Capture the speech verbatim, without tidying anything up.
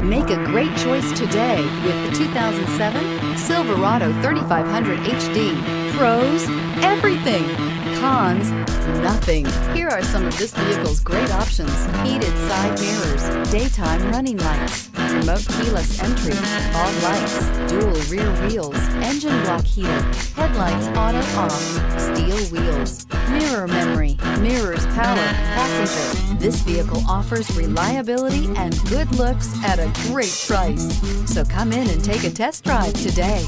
Make a great choice today with the two thousand seven Silverado thirty-five hundred H D. Pros, everything. Cons, nothing. Here are some of this vehicle's great options: heated side mirrors, daytime running lights, remote keyless entry, fog lights, dual rear wheels, engine block heater, headlights auto off, steel wheels, mirror memory, mirrors power, passenger. This vehicle offers reliability and good looks at a great price. So come in and take a test drive today.